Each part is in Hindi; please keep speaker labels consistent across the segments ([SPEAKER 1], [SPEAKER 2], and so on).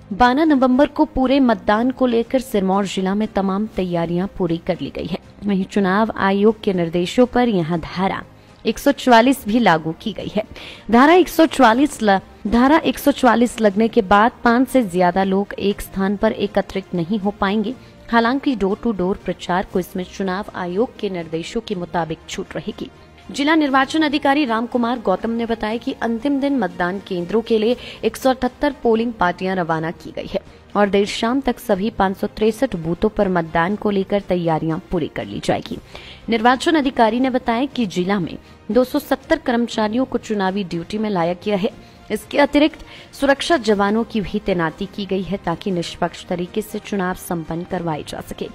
[SPEAKER 1] 12 नवंबर को पूरे मतदान को लेकर सिरमौर जिला में तमाम तैयारियां पूरी कर ली गई है। वहीं चुनाव आयोग के निर्देशों पर यहां धारा 144 भी लागू की गई है। धारा 144 लगने के बाद 5 से ज्यादा लोग एक स्थान पर एकत्रित नहीं हो पाएंगे। हालांकि डोर टू डोर प्रचार को इसमें चुनाव आयोग के निर्देशों के मुताबिक छूट रहेगी। जिला निर्वाचन अधिकारी रामकुमार गौतम ने बताया कि अंतिम दिन मतदान केंद्रों के लिए 178 पोलिंग पार्टियां रवाना की गई है और देर शाम तक सभी 563 बूथों पर मतदान को लेकर तैयारियां पूरी कर ली जाएगी। निर्वाचन अधिकारी ने बताया कि जिला में 270 कर्मचारियों को चुनावी ड्यूटी में लाया गया है। इसके अतिरिक्त सुरक्षा जवानों की भी तैनाती की गई है ताकि निष्पक्ष तरीके से चुनाव संपन्न करवाए जा सके।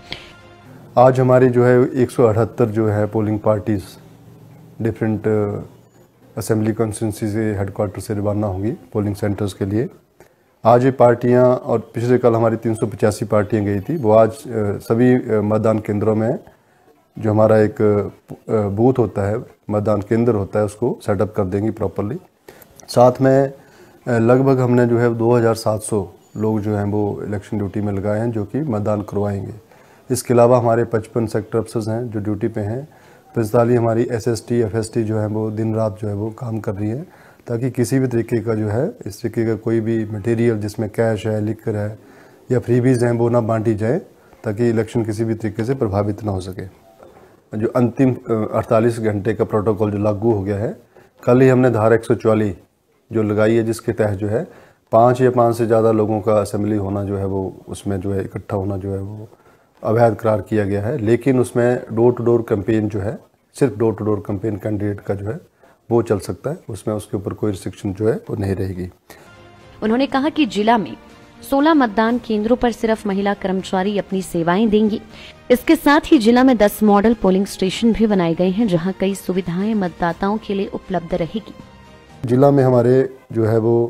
[SPEAKER 2] आज हमारी जो है 178 जो है polling parties different assembly constituency से हेडक्वार्टर से रवाना होंगी पोलिंग सेंटर्स के लिए। आज ये पार्टियां और पिछले कल हमारी 385 पार्टियां गई थी, वो आज सभी मतदान केंद्रों में जो हमारा एक बूथ होता है, मतदान केंद्र होता है, उसको सेटअप कर देंगी प्रॉपरली। साथ में लगभग हमने जो है 2700 लोग जो हैं वो इलेक्शन ड्यूटी में लगाए हैं जो कि मतदान करवाएंगे। इसके अलावा हमारे 55 सेक्टर अफसर्स हैं जो ड्यूटी पे हैं। 45 हमारी SST FST जो है वो दिन रात जो है वो काम कर रही है ताकि किसी भी तरीके का जो है इस तरीके का कोई भी मटेरियल जिसमें कैश है, लिकर है या फ्रीबीज हैं वो ना बांटी जाए ताकि इलेक्शन किसी भी तरीके से प्रभावित ना हो सके। जो अंतिम 48 घंटे का प्रोटोकॉल जो लागू हो गया है, कल ही हमने धारा 144 जो लगाई है जिसके तहत जो है 5 या 5 से ज़्यादा लोगों का असेंबली होना जो है वो उसमें जो है इकट्ठा होना जो है वो अवैध करार किया गया है। लेकिन उसमें डोर टू डोर कैंपेन जो है, सिर्फ door to door campaign candidate का जो है वो चल सकता है, उसमें उसके ऊपर कोई रिस्ट्रिक्शन जो है वो नहीं रहेगी।
[SPEAKER 1] उन्होंने कहा कि जिला में 16 मतदान केंद्रों पर सिर्फ महिला कर्मचारी अपनी सेवाएं देंगी। इसके साथ ही जिला में 10 मॉडल पोलिंग स्टेशन भी बनाए गए हैं जहां कई सुविधाएं मतदाताओं के लिए उपलब्ध रहेगी।
[SPEAKER 2] जिला में हमारे जो है वो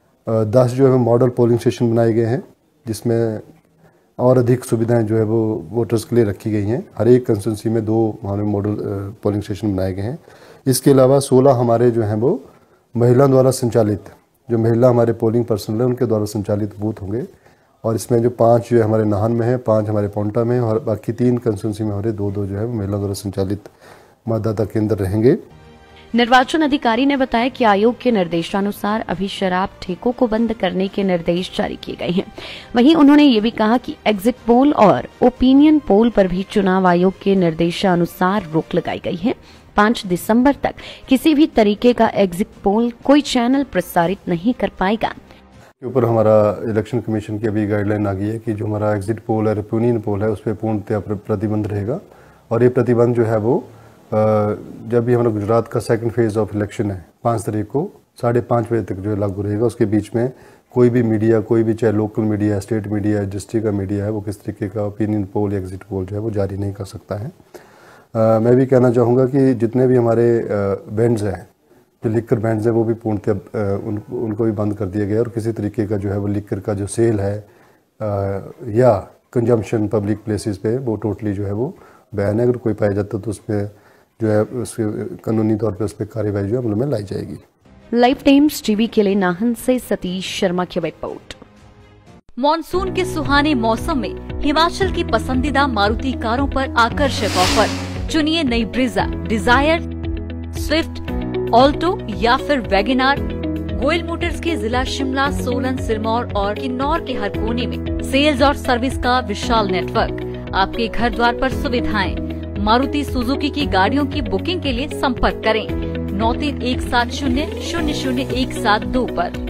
[SPEAKER 2] 10 जो है मॉडल पोलिंग स्टेशन बनाए गए हैं जिसमें और अधिक सुविधाएं जो है वो वोटर्स के लिए रखी गई हैं। हर एक कंस्टिट्यूंसी में 2 हमारे मॉडल पोलिंग स्टेशन बनाए गए हैं। इसके अलावा 16 हमारे जो हैं वो महिला द्वारा संचालित, जो महिला हमारे पोलिंग पर्सनल है उनके द्वारा संचालित बूथ होंगे और इसमें जो 5 जो है हमारे नाहन में है, 5 हमारे पोंटा में और बाकी 3 कंस्टिट्यूंसी में हमारे 2-2 जो है महिला द्वारा संचालित मतदाता केंद्र रहेंगे।
[SPEAKER 1] निर्वाचन अधिकारी ने बताया कि आयोग के निर्देशानुसार अभी शराब ठेकों को बंद करने के निर्देश जारी किए गए हैं। वहीं उन्होंने ये भी कहा कि एग्जिट पोल और ओपिनियन पोल पर भी चुनाव आयोग के निर्देशानुसार रोक लगाई गई है। 5 दिसंबर तक किसी भी तरीके का एग्जिट पोल कोई चैनल प्रसारित नहीं कर पाएगा।
[SPEAKER 2] के ऊपर हमारा इलेक्शन कमीशन की अभी गाइडलाइन आ गई है कि जो हमारा एग्जिट पोल है, ओपिनियन पोल है, उस पर पूर्णतः प्रतिबंध रहेगा और ये प्रतिबंध जो है वो जब भी हमारा गुजरात का सेकंड फेज ऑफ इलेक्शन है 5 तारीख को 5:30 बजे तक जो है लागू रहेगा। उसके बीच में कोई भी मीडिया, कोई भी चाहे local media, state media, district का मीडिया है, वो किस तरीके का ओपिनियन पोल या एग्जिट पोल जो है वो जारी नहीं कर सकता है। मैं भी कहना चाहूँगा कि जितने भी हमारे बैंड्स हैं, जो लिकर बैंड्स हैं, वो भी पूर्णतः उनको भी बंद कर दिया गया और किसी तरीके का जो है वो लिकर का जो सेल है या कंजम्पशन पब्लिक प्लेसेस पे वो टोटली जो है वो बैन है। अगर कोई पाया जाता तो उसमें जो है उसके कानूनी तौर पे उस पर कार्रवाई जो है अमल में लाई जाएगी।
[SPEAKER 1] लाइव टाइम्स टीवी के लिए नाहन से सतीश शर्मा की रिपोर्ट।
[SPEAKER 3] मॉनसून के सुहाने मौसम में हिमाचल की पसंदीदा मारुति कारों पर आकर्षक ऑफर। चुनिए नई ब्रीजा, डिजायर, स्विफ्ट, ऑल्टो या फिर वैगनार। गोयल मोटर्स के जिला शिमला, सोलन, सिरमौर और किन्नौर के हर कोने में सेल्स और सर्विस का विशाल नेटवर्क। आपके घर द्वार पर सुविधाएं। मारुति सुजुकी की गाड़ियों की बुकिंग के लिए संपर्क करें 9317000172 पर।